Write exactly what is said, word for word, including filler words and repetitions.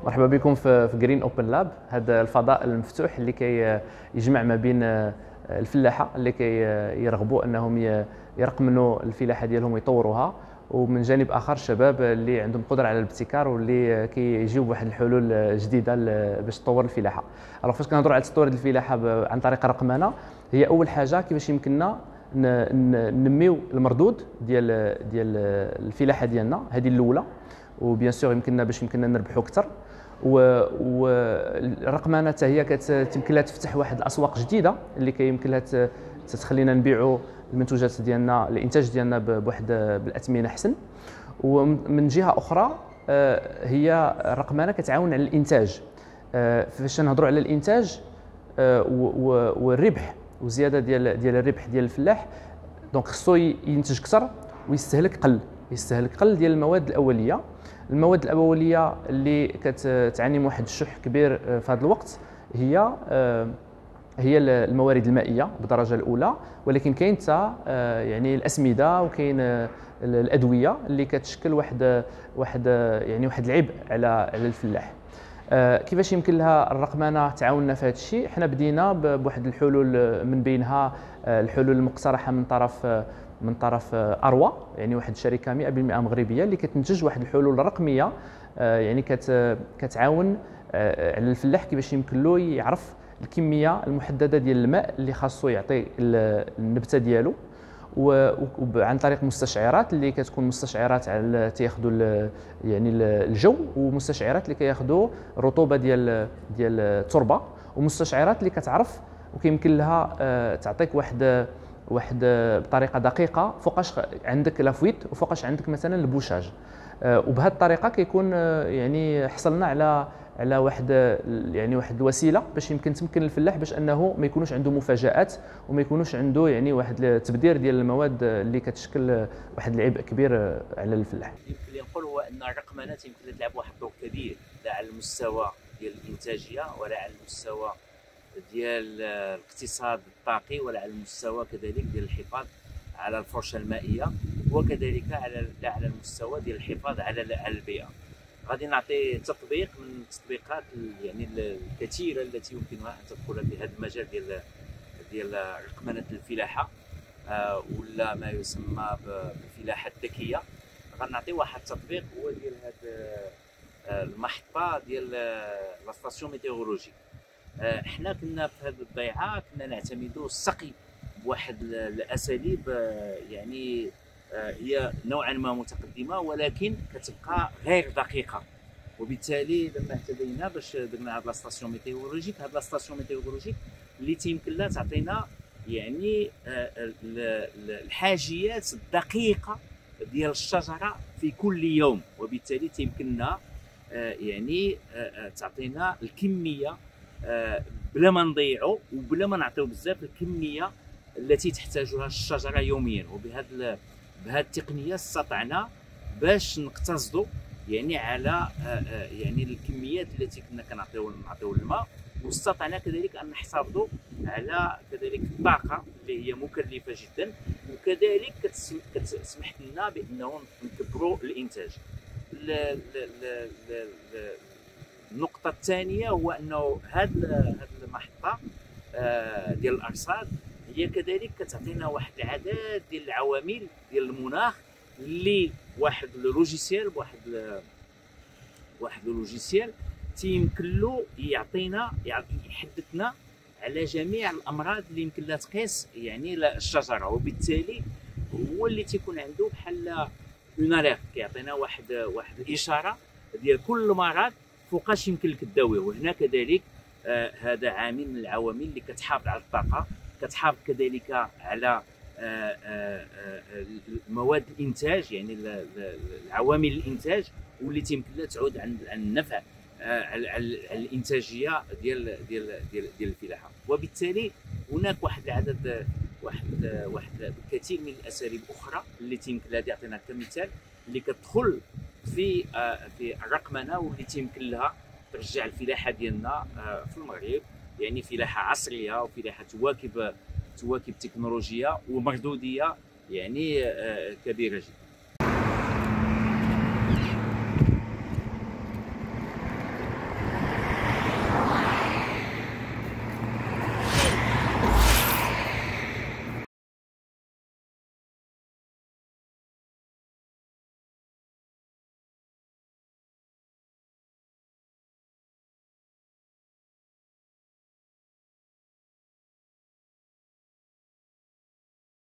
مرحبا بكم في في جرين اوبن لاب. هذا الفضاء المفتوح اللي كي يجمع ما بين الفلاحه اللي كي يرغبوا انهم يرقمنوا الفلاحه ديالهم ويطوروها، ومن جانب اخر الشباب اللي عندهم قدره على الابتكار واللي كيجيو بواحد الحلول جديده باش تطور الفلاحه. الوغ فاش كنهضروا على تطوير الفلاحه عن طريق الرقمنه، هي اول حاجه كيفاش يمكننا ننميو المردود ديال ديال الفلاحه ديالنا، هذه الاولى. وبيان سور يمكننا باش يمكننا نربحوا اكثر، والرقمنه حتى هي كتمكن لها تفتح واحد الاسواق جديده اللي كيمكن لها تخلينا نبيعوا المنتوجات ديالنا، الانتاج ديالنا بواحد بالاثمنه احسن. ومن جهه اخرى هي الرقمنه كتعاون على الانتاج. فاش نهضروا على الانتاج والربح وزياده ديال ديال الربح ديال الفلاح، دونك خصو ينتج اكثر ويستهلك قل، يستهلك قل ديال المواد الاوليه. المواد الاوليه اللي كتعاني من واحد الشح كبير في هذا الوقت هي هي الموارد المائيه بالدرجه الاولى، ولكن كاين حتى يعني الاسمده وكاين الادويه اللي كتشكل واحد واحد يعني واحد العبء على على الفلاح. كيفاش يمكن لها الرقمنه تعاوننا في هذا الشيء؟ حنا بدينا بواحد الحلول، من بينها الحلول المقترحه من طرف من طرف اروى، يعني واحد الشركه مئة بالمئة مغربيه اللي كتنتج واحد الحلول رقميه، يعني كتعاون على الفلاح كيفاش يمكن له يعرف الكميه المحدده ديال الماء اللي خاصو يعطي النبته ديالو، وعن طريق مستشعرات اللي كتكون مستشعرات على تياخذوا يعني الجو، ومستشعرات اللي كياخذوا الرطوبه ديال ديال التربه، ومستشعرات اللي كتعرف وكيمكن لها تعطيك واحد واحد بطريقه دقيقه فوقاش عندك لافويت وفوقاش عندك مثلا البوشاج. وبهذه الطريقه كيكون يعني حصلنا على على واحد يعني واحد الوسيله باش يمكن تمكن الفلاح باش انه ما يكونوش عنده مفاجات وما يكونوش عنده يعني واحد التبذير ديال المواد اللي كتشكل واحد العبء كبير على الفلاح. يمكن لي نقول هو ان الرقمنه يمكن تلعب واحد الدور كبير لا على المستوى ديال الانتاجيه ولا على المستوى ديال الاقتصاد الطاقي ولا على المستوى كذلك ديال الحفاظ على الفرشه المائيه، وكذلك على على المستوى ديال الحفاظ على على البيئه. غادي نعطي تطبيق من التطبيقات يعني الكثيره التي يمكنها ان تدخل في هذا المجال ديال ديال رقمنه الفلاحه، آه ولا ما يسمى بالفلاحه الذكيه. غنعطي واحد التطبيق هو ديال هذه المحطه ديال لا ستاسيون ميتيورولوجيك. احنا كنا في هذه الضيعه كنا نعتمدوا السقي بواحد الاساليب يعني هي نوعا ما متقدمه ولكن كتبقى غير دقيقه، وبالتالي لما اهتدينا باش درنا هذه لا ستاسيون ميتيورولوجيك. هذه لا ستاسيون ميتيورولوجيك اللي تيمكن لها تعطينا يعني الحاجيات الدقيقه ديال الشجره في كل يوم، وبالتالي تيمكننا يعني تعطينا الكميه بلا ما نضيعوا وبلا ما نعطيو بزاف الكميه التي تحتاجها الشجره يوميا. وبهذا بهذه التقنيه استطعنا باش نقتصدوا يعني على يعني الكميات التي كنا كنعطيو نعطيو الماء، واستطعنا كذلك ان نحافظوا على كذلك الطاقه اللي هي مكلفه جدا، وكذلك كتسمح لنا بانه نكبروا الانتاج. النقطة الثانية هو أنه هذه المحطة ديال الأرصاد هي كذلك كتعطينا واحد العدد ديال العوامل ديال المناخ اللي واحد اللوجيسيال بواحد واحد اللوجيسيال تيمكن له يعطينا يحدثنا على جميع الأمراض اللي يمكن لها تقيس يعني الشجرة، وبالتالي هو اللي تيكون عنده بحال اون اليرت كيعطينا واحد واحد الإشارة ديال كل مرض فوقاش يمكن لك تداويه. وهنا كذلك آه هذا عامل من العوامل اللي كتحافظ على الطاقه، كتحافظ كذلك على آه آه آه مواد الانتاج يعني العوامل الانتاج، واللي تيمكن لها تعود عن النفع آه على, على الانتاجيه ديال ديال ديال, ديال الفلاحه. وبالتالي هناك واحد العدد واحد واحد الكثير من الاساليب اخرى اللي تيمكن لها يعطينا كمثال اللي كتدخل في في الرقمنه واللي تيمكن لها ترجع الفلاحه ديالنا في المغرب يعني فلاحه عصريه وفلاحه تواكب تواكب تكنولوجيا ومردوديه يعني كبيره جدا.